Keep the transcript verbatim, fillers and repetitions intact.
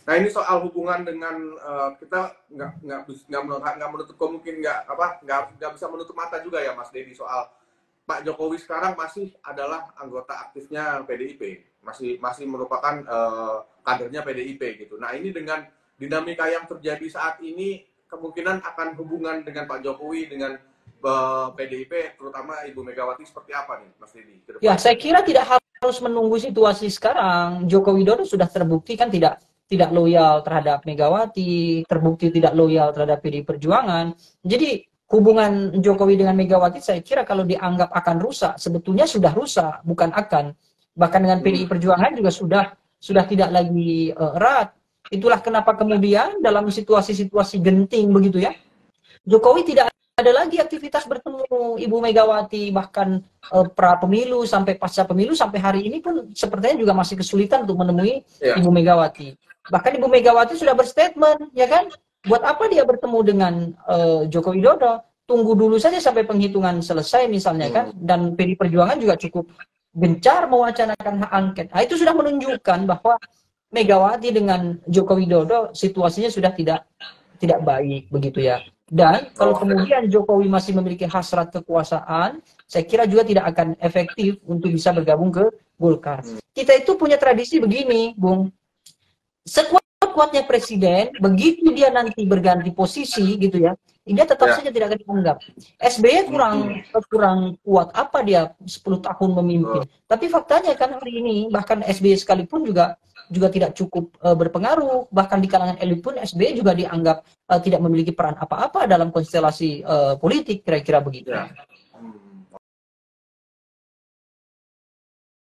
Nah ini soal hubungan dengan uh, kita nggak nggak nggak menutup, nggak menutup kemungkinan nggak apa nggak nggak bisa menutup mata juga ya Mas Dedi soal Pak Jokowi sekarang masih adalah anggota aktifnya P D I P, masih masih merupakan uh, kadernya P D I P gitu. Nah ini dengan dinamika yang terjadi saat ini kemungkinan akan hubungan dengan Pak Jokowi dengan uh, P D I P terutama Ibu Megawati seperti apa nih Mas Dedi? Ya saya kira tidak harus menunggu situasi sekarang. Joko Widodo sudah terbukti kan tidak tidak loyal terhadap Megawati, terbukti tidak loyal terhadap P D I Perjuangan. Jadi hubungan Jokowi dengan Megawati saya kira kalau dianggap akan rusak, sebetulnya sudah rusak, bukan akan. Bahkan dengan P D I Perjuangan juga sudah sudah tidak lagi uh, erat. Itulah kenapa kemudian dalam situasi-situasi genting begitu ya, Jokowi tidak ada lagi aktivitas bertemu Ibu Megawati, bahkan uh, pra pemilu sampai pasca pemilu sampai hari ini pun sepertinya juga masih kesulitan untuk menemui ya. Ibu Megawati. Bahkan Ibu Megawati sudah berstatement, ya kan? Buat apa dia bertemu dengan uh, Joko Widodo? Tunggu dulu saja sampai penghitungan selesai misalnya kan. Dan P D I Perjuangan juga cukup gencar mewacanakan hak angket. Nah, itu sudah menunjukkan bahwa Megawati dengan Joko Widodo situasinya sudah tidak tidak baik begitu ya. Dan kalau kemudian Jokowi masih memiliki hasrat kekuasaan, saya kira juga tidak akan efektif untuk bisa bergabung ke Golkar. Kita itu punya tradisi begini, Bung. Sekuat-kuatnya presiden, begitu dia nanti berganti posisi gitu ya, dia tetap ya. saja tidak akan dianggap. S B Y kurang hmm. kurang kuat apa dia sepuluh tahun memimpin. Oh. Tapi faktanya kan hari ini bahkan S B Y sekalipun juga juga tidak cukup uh, berpengaruh, bahkan di kalangan elit pun S B Y juga dianggap uh, tidak memiliki peran apa-apa dalam konstelasi uh, politik, kira-kira begitu. Ya.